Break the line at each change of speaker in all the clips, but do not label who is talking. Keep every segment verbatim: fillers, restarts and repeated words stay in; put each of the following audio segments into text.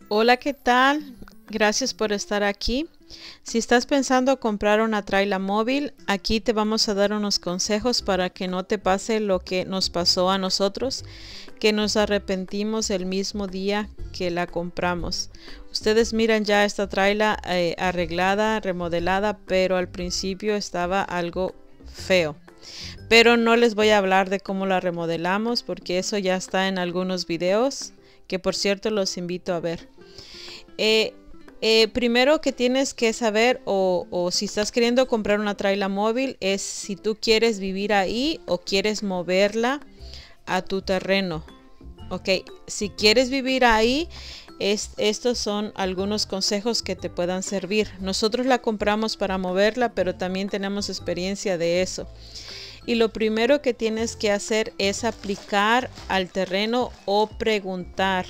Hola, ¿qué tal? Gracias por estar aquí. Si estás pensando comprar una traila móvil, aquí te vamos a dar unos consejos para que no te pase lo que nos pasó a nosotros, que nos arrepentimos el mismo día que la compramos. Ustedes miran ya esta traila eh, arreglada, remodelada, pero al principio estaba algo feo. Pero no les voy a hablar de cómo la remodelamos porque eso ya está en algunos videos, que por cierto los invito a ver. Eh, eh, primero que tienes que saber o, o si estás queriendo comprar una traila móvil es si tú quieres vivir ahí o quieres moverla a tu terreno. Ok, si quieres vivir ahí, es, estos son algunos consejos que te puedan servir. Nosotros la compramos para moverla, pero también tenemos experiencia de eso. Y lo primero que tienes que hacer es aplicar al terreno o preguntar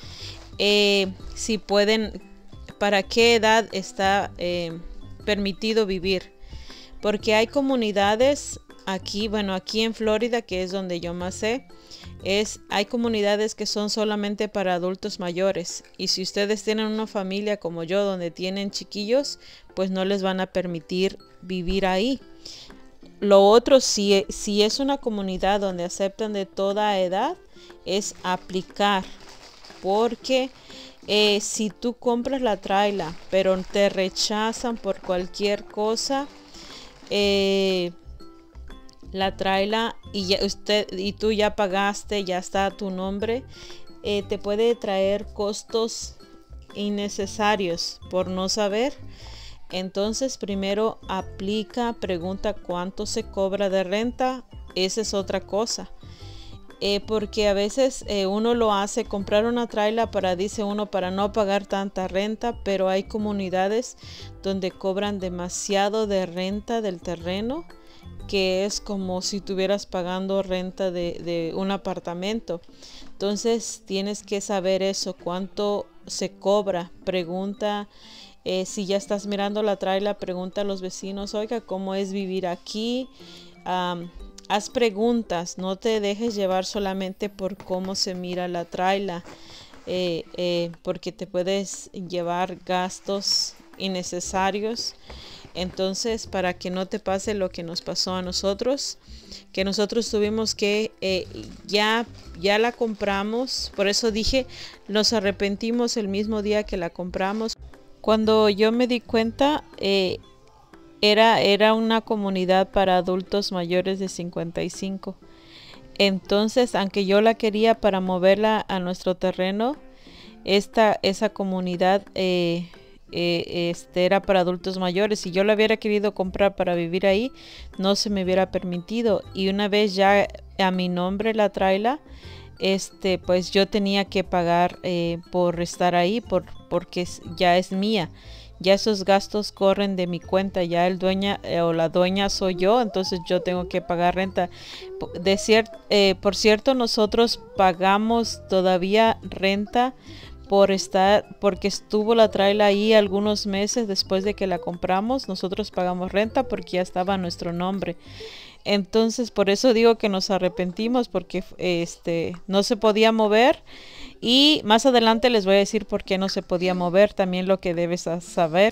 eh, si pueden, para qué edad está eh, permitido vivir. Porque hay comunidades aquí, bueno, aquí en Florida, que es donde yo más sé, es, hay comunidades que son solamente para adultos mayores. Y si ustedes tienen una familia como yo, donde tienen chiquillos, pues no les van a permitir vivir ahí. Lo otro, si, si es una comunidad donde aceptan de toda edad, es aplicar. Porque eh, si tú compras la traila, pero te rechazan por cualquier cosa, eh, la traila y ya usted y tú ya pagaste, ya está a tu nombre, eh, te puede traer costos innecesarios por no saber. Entonces primero aplica, pregunta cuánto se cobra de renta. Esa es otra cosa. Eh, porque a veces eh, uno lo hace comprar una traila para, dice uno, para no pagar tanta renta, pero hay comunidades donde cobran demasiado de renta del terreno, que es como si estuvieras pagando renta de, de un apartamento. Entonces tienes que saber eso, cuánto se cobra. Pregunta. Eh, si ya estás mirando la traila, pregunta a los vecinos, oiga, ¿cómo es vivir aquí? Um, haz preguntas, no te dejes llevar solamente por cómo se mira la traila, eh, eh, porque te puedes llevar gastos innecesarios. Entonces, para que no te pase lo que nos pasó a nosotros, que nosotros tuvimos que, eh, ya, ya la compramos, por eso dije, nos arrepentimos el mismo día que la compramos. Cuando yo me di cuenta, eh, era, era una comunidad para adultos mayores de cincuenta y cinco. Entonces, aunque yo la quería para moverla a nuestro terreno, esta, esa comunidad eh, eh, este, era para adultos mayores. Si yo la hubiera querido comprar para vivir ahí, no se me hubiera permitido. Y una vez ya a mi nombre la traila, este pues yo tenía que pagar eh, por estar ahí, por, porque ya es mía, ya esos gastos corren de mi cuenta, ya el dueña eh, o la dueña soy yo, entonces yo tengo que pagar renta. De cier eh, por cierto, nosotros pagamos todavía renta por estar, porque estuvo la traila ahí algunos meses después de que la compramos. Nosotros pagamos renta porque ya estaba a nuestro nombre. Entonces por eso digo que nos arrepentimos, porque este no se podía mover, y más adelante les voy a decir por qué no se podía mover, también lo que debes saber.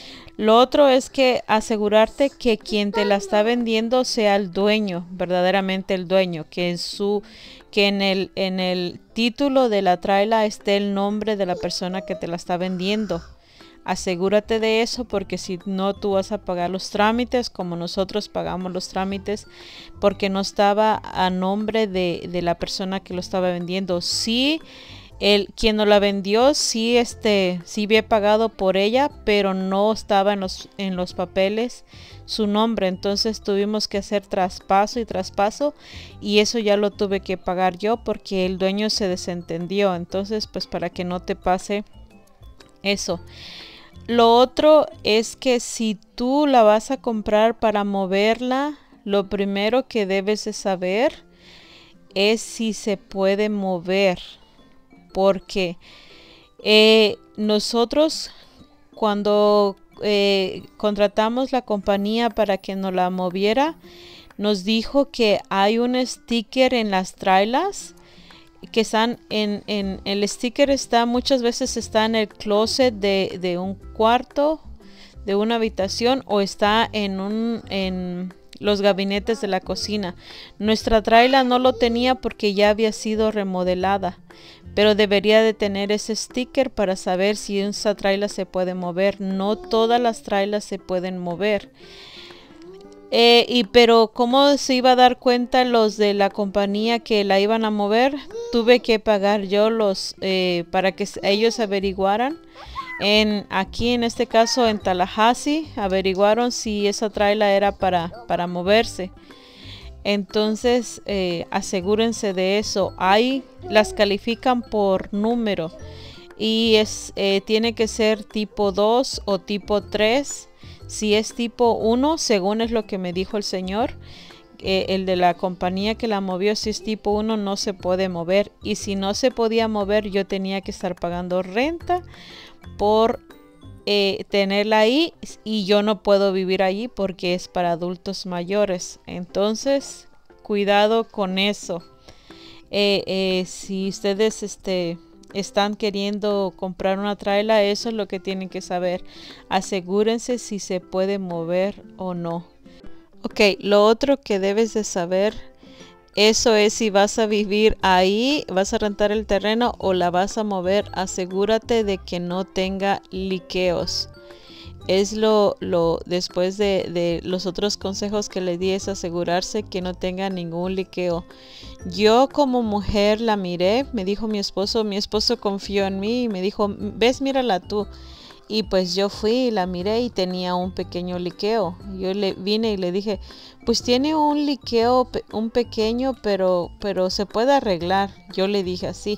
Lo otro es que asegurarte que quien te la está vendiendo sea el dueño, verdaderamente el dueño, que en su que en el en el título de la traila esté el nombre de la persona que te la está vendiendo. Asegúrate de eso, porque si no, tú vas a pagar los trámites como nosotros pagamos los trámites, porque no estaba a nombre de, de la persona que lo estaba vendiendo. Sí, el quien nos la vendió, sí, este, sí había pagado por ella, pero no estaba en los, en los papeles su nombre. Entonces tuvimos que hacer traspaso y traspaso, y eso ya lo tuve que pagar yo porque el dueño se desentendió. Entonces, pues para que no te pase eso. Lo otro es que si tú la vas a comprar para moverla, lo primero que debes de saber es si se puede mover. Porque eh, nosotros cuando eh, contratamos la compañía para que nos la moviera, nos dijo que hay un sticker en las trailas que están en, en el sticker está muchas veces está en el closet de, de un cuarto, de una habitación, o está en un en los gabinetes de la cocina. Nuestra traila no lo tenía porque ya había sido remodelada, pero debería de tener ese sticker para saber si esa traila se puede mover. No todas las trailas se pueden mover. Eh, y pero cómo se iba a dar cuenta los de la compañía que la iban a mover, tuve que pagar yo los eh, para que ellos averiguaran. En aquí en este caso en Tallahassee averiguaron si esa traila era para para moverse. Entonces eh, asegúrense de eso. Ahí las califican por número y es eh, tiene que ser tipo dos o tipo tres. Si es tipo uno, según es lo que me dijo el señor, eh, el de la compañía que la movió, si es tipo uno no se puede mover. Y si no se podía mover, yo tenía que estar pagando renta por eh, tenerla ahí, y yo no puedo vivir allí porque es para adultos mayores. Entonces, cuidado con eso. Eh, eh, si ustedes este están queriendo comprar una traila, eso es lo que tienen que saber. Asegúrense si se puede mover o no. Ok, lo otro que debes de saber, eso es si vas a vivir ahí, vas a rentar el terreno o la vas a mover. Asegúrate de que no tenga liqueos. Es lo, lo después de, de los otros consejos que le di, es asegurarse que no tenga ningún liqueo. Yo como mujer la miré, me dijo mi esposo, mi esposo confió en mí y me dijo, ves, mírala tú. Y pues yo fui y la miré y tenía un pequeño liqueo. Yo le vine y le dije, pues tiene un liqueo, un pequeño, pero, pero se puede arreglar. Yo le dije así.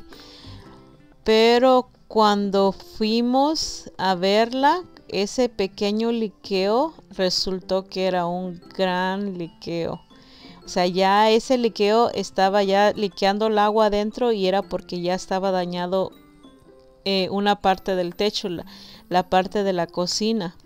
Pero cuando fuimos a verla, ese pequeño liqueo resultó que era un gran liqueo. O sea, ya ese liqueo estaba ya liqueando el agua adentro y era porque ya estaba dañado eh, una parte del techo, la, la parte de la cocina.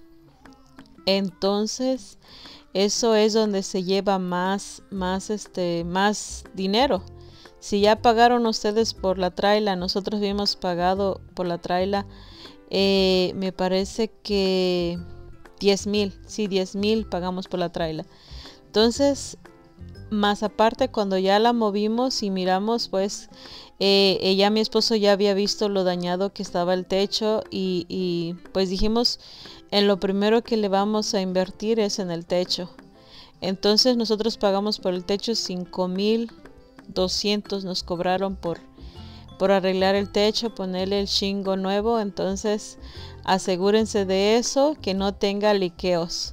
Entonces, eso es donde se lleva más, más, este, más dinero. Si ya pagaron ustedes por la traila, nosotros habíamos pagado por la traila, eh, me parece que diez mil, sí, diez mil pagamos por la traila. Entonces, más aparte, cuando ya la movimos y miramos, pues eh, ella, mi esposo ya había visto lo dañado que estaba el techo y, y pues dijimos, en lo primero que le vamos a invertir es en el techo. Entonces nosotros pagamos por el techo cinco mil doscientos, nos cobraron por, por arreglar el techo, ponerle el shingo nuevo. Entonces asegúrense de eso, que no tenga liqueos.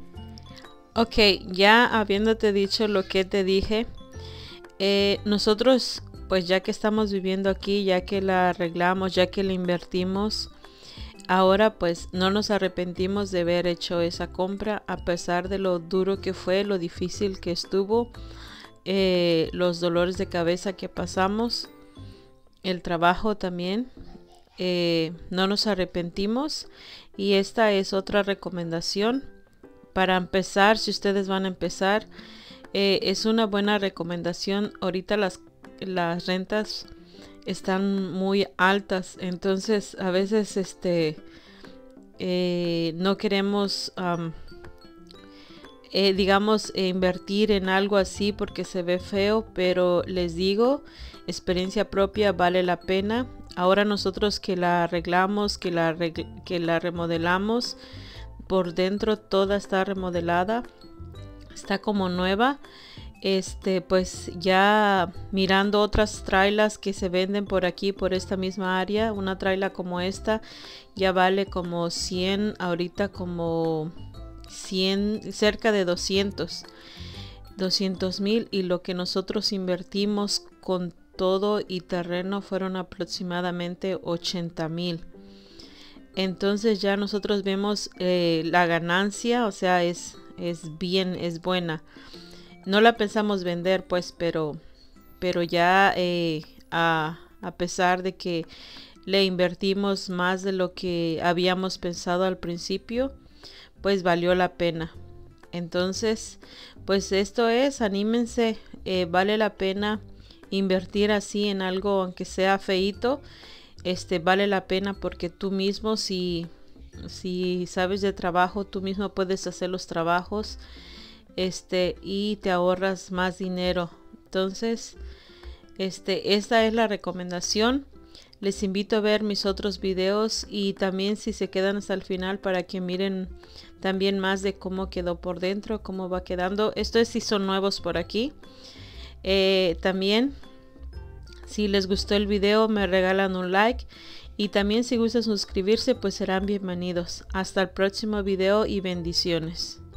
Ok, ya habiéndote dicho lo que te dije, eh, nosotros pues ya que estamos viviendo aquí, ya que la arreglamos, ya que la invertimos, ahora pues no nos arrepentimos de haber hecho esa compra, a pesar de lo duro que fue, lo difícil que estuvo, eh, los dolores de cabeza que pasamos, el trabajo también. Eh, no nos arrepentimos, y esta es otra recomendación. Para empezar, si ustedes van a empezar, eh, es una buena recomendación. Ahorita las, las rentas están muy altas, entonces a veces este eh, no queremos um, eh, digamos eh, invertir en algo así porque se ve feo, pero les digo, experiencia propia, vale la pena. Ahora nosotros que la arreglamos, que la, que la remodelamos, por dentro toda está remodelada, está como nueva. Este, pues ya mirando otras trailas que se venden por aquí, por esta misma área, una traila como esta ya vale como cien, ahorita como cien, cerca de doscientos mil, y lo que nosotros invertimos con todo y terreno fueron aproximadamente ochenta mil. Entonces ya nosotros vemos eh, la ganancia, o sea, es, es bien, es buena. No la pensamos vender, pues, pero, pero ya eh, a, a pesar de que le invertimos más de lo que habíamos pensado al principio, pues valió la pena. Entonces, pues esto es, anímense, eh, vale la pena. invertir así en algo, aunque sea feíto, este vale la pena, porque tú mismo, si, si sabes de trabajo, tú mismo puedes hacer los trabajos, este, y te ahorras más dinero. Entonces, este, esta es la recomendación. Les invito a ver mis otros videos, y también si se quedan hasta el final para que miren también más de cómo quedó por dentro, cómo va quedando. Esto es si son nuevos por aquí. Eh, también, si les gustó el video, me regalan un like, y también si gustan suscribirse, pues serán bienvenidos. Hasta el próximo video y bendiciones.